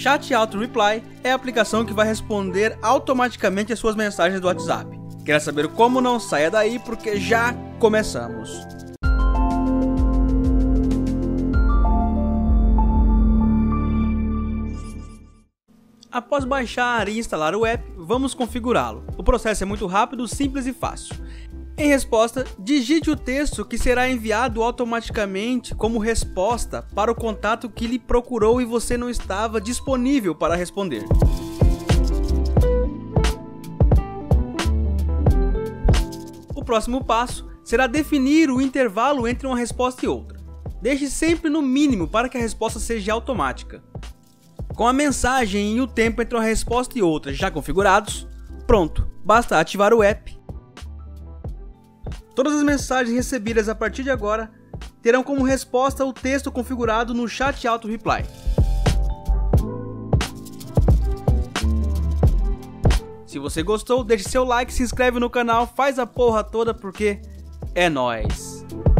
Chat Auto Reply é a aplicação que vai responder automaticamente as suas mensagens do WhatsApp. Quer saber como? Não saia daí porque já começamos! Após baixar e instalar o app, vamos configurá-lo. O processo é muito rápido, simples e fácil. Em resposta, digite o texto que será enviado automaticamente como resposta para o contato que lhe procurou e você não estava disponível para responder. O próximo passo será definir o intervalo entre uma resposta e outra. Deixe sempre no mínimo para que a resposta seja automática. Com a mensagem e o tempo entre uma resposta e outra já configurados, pronto, basta ativar o app. Todas as mensagens recebidas a partir de agora terão como resposta o texto configurado no Chat Auto Reply. Se você gostou, deixe seu like, se inscreve no canal, faz a porra toda porque é nóis!